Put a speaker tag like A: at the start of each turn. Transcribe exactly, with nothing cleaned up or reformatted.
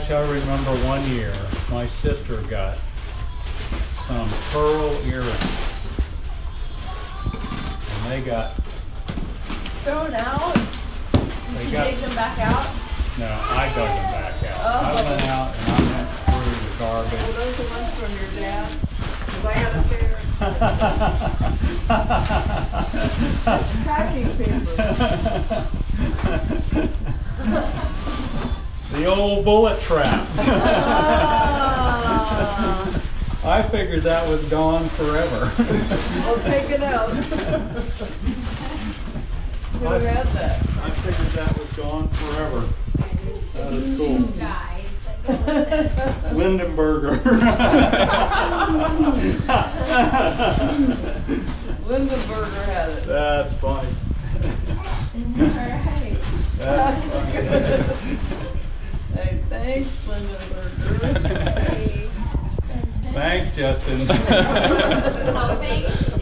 A: gosh, I remember one year my sister got some pearl earrings. And they got...
B: Thrown out? Did she
A: got,
B: dig them back out?
A: No, I dug them back out.
B: Oh.
A: I went out and I went through the garbage.
C: Well, those are ones from your dad? Because I got a pair. That's packing paper.
A: The old bullet trap.
B: Oh.
A: I figured that was gone forever.
C: Well, take it out. Who
A: I,
C: had that?
A: I figured that was gone forever. That is cool.
B: Guys that go with it.
A: Lindenberger.
C: Lindenberger had it.
A: That's funny.
B: Alright.
A: That's funny.
C: Hey, thanks, Lindenberger.
B: Hey.
A: Thanks, Justin.
B: Oh, thank you.